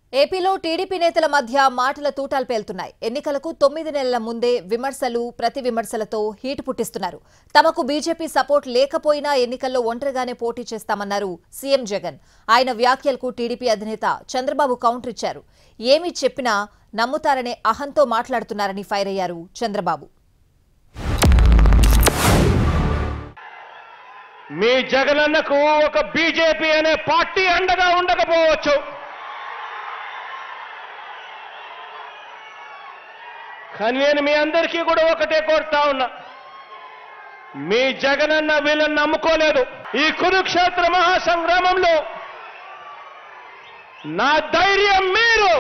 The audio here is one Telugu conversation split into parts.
ఏపీలో టీడీపీ నేతల మధ్య మాటల తూటాలు పేలుతున్నాయి. ఎన్నికలకు 9 నెలల ముందే విమర్శలు ప్రతి విమర్శలతో హీట్ పుట్టిస్తున్నారు. తమకు బీజేపీ సపోర్ట్ లేకపోయినా ఎన్నికల్లో ఒంటరిగానే పోటీ చేస్తామన్నారు సీఎం జగన్. ఆయన వ్యాఖ్యలకు టీడీపీ అధినేత చంద్రబాబు కౌంటర్ ఇచ్చారు. ఏమి చెప్పినా నమ్ముతారనే అహంతో మాట్లాడుతున్నారని ఫైర్ అయ్యారు చంద్రబాబు. మీ జగనన్నకు ఒక బీజేపీ అనే పార్టీ అండగా ఉండకపోవచ్చు, కానీ నేను మీ అందరికీ కూడా ఒకటే కోరుతా ఉన్నా, మీ జగనన్న వీళ్ళని నమ్ముకోలేదు. ఈ కురుక్షేత్ర మహాసంగ్రామంలో నా ధైర్యం మీరు,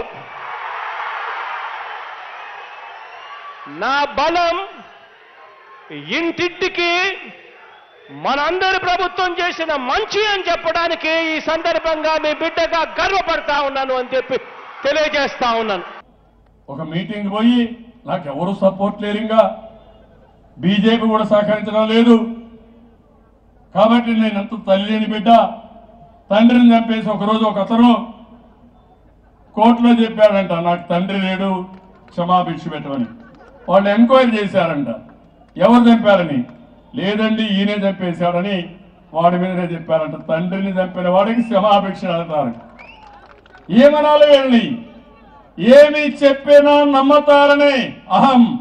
నా బలం ఇంటింటికి మనందరి ప్రభుత్వం చేసిన మంచి అని చెప్పడానికి ఈ సందర్భంగా మీ బిడ్డగా గర్వపడతా ఉన్నాను అని చెప్పి తెలియజేస్తా ఉన్నాను. ఒక మీటింగ్ పోయి నాకెవరు సపోర్ట్ లేరు, ఇంకా బీజేపీ కూడా సహకరించడం లేదు కాబట్టి నేనంత తల్లి లేని బిడ్డ, తండ్రిని చంపేసి ఒకరోజు ఒక అతను కోర్టులో చెప్పాడంట నాకు తండ్రి లేడు క్షమాభిక్ష పెట్టమని. వాళ్ళు ఎంక్వైరీ చేశారంట ఎవరు చంపారని. లేదండి ఈయనే చంపేశాడని వాడి మీదనే చెప్పారంట. తండ్రిని చంపిన వాడికి క్షమాభిక్ష అంటారు. ఏమనాలి వెళ్ళి ఏమి చెప్పినా నమ్మతారనే అహం